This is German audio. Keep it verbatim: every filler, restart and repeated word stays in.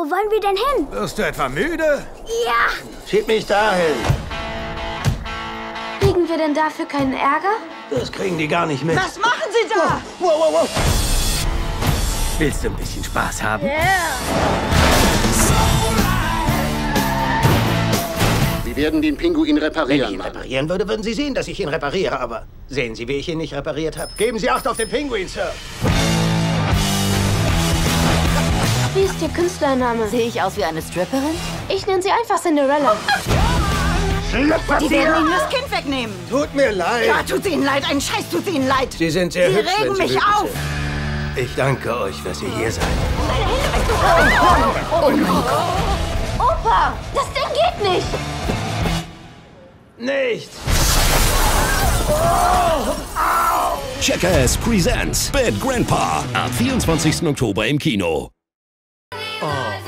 wo wollen wir denn hin? Wirst du etwa müde? Ja! Schieb mich dahin. Kriegen wir denn dafür keinen Ärger? Das kriegen die gar nicht mit. Was machen Sie da? Wow, wow, wow. Willst du ein bisschen Spaß haben? Yeah. Sie werden den Pinguin Wenn reparieren. ich ihn Mann. reparieren würde, würden Sie sehen, dass ich ihn repariere. Aber sehen Sie, wie ich ihn nicht repariert habe? Geben Sie Acht auf den Pinguin, Sir. Wie ist Ihr Künstlername? Sehe ich aus wie eine Stripperin? Ich nenne sie einfach Cinderella. Die werden Ihnen das Kind wegnehmen. Tut mir leid. Ja, tut Ihnen leid. Ein Scheiß tut Ihnen leid. Sie sind sehr Sie hübsch, regen wenn Sie mich wütend auf. sind. Ich danke euch, dass ihr hier seid. Oh mein Gott. Opa, das Ding geht nicht. Nichts. Jackass Presents Bad Grandpa. Am vierundzwanzigsten Oktober im Kino. Oh.